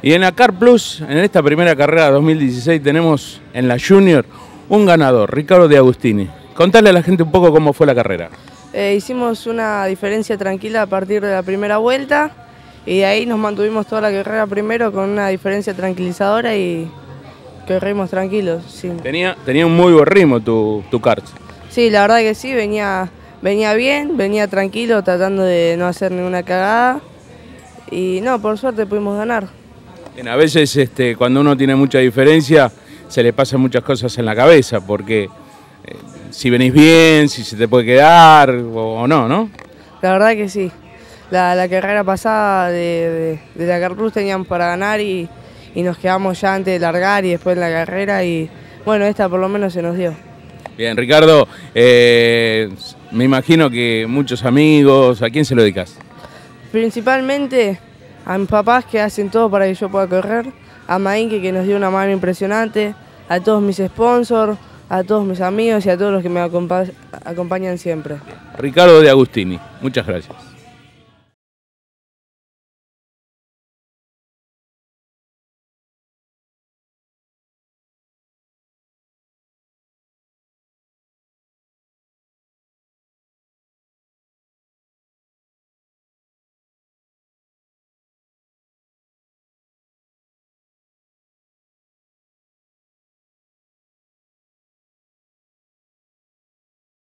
Y en la Car Plus, en esta primera carrera 2016, tenemos en la Junior un ganador, Ricardo De Agustini. Contale a la gente un poco cómo fue la carrera. Hicimos una diferencia tranquila a partir de la primera vuelta y de ahí nos mantuvimos toda la carrera primero con una diferencia tranquilizadora y corrimos tranquilos. Sí. Tenía un muy buen ritmo tu kart. Sí, la verdad que sí, venía bien, venía tranquilo, tratando de no hacer ninguna cagada y no, por suerte pudimos ganar. Bien, a veces cuando uno tiene mucha diferencia se le pasan muchas cosas en la cabeza, porque si venís bien, si se te puede quedar o no, ¿no? La verdad que sí. La carrera pasada de la Car Plus teníamos para ganar y nos quedamos ya antes de largar y después en la carrera y bueno, esta por lo menos se nos dio. Bien, Ricardo, me imagino que muchos amigos, ¿a quién se lo dedicas? Principalmente a mis papás que hacen todo para que yo pueda correr, a Mainke que nos dio una mano impresionante, a todos mis sponsors, a todos mis amigos y a todos los que me acompañan siempre. Ricardo De Agustini, muchas gracias.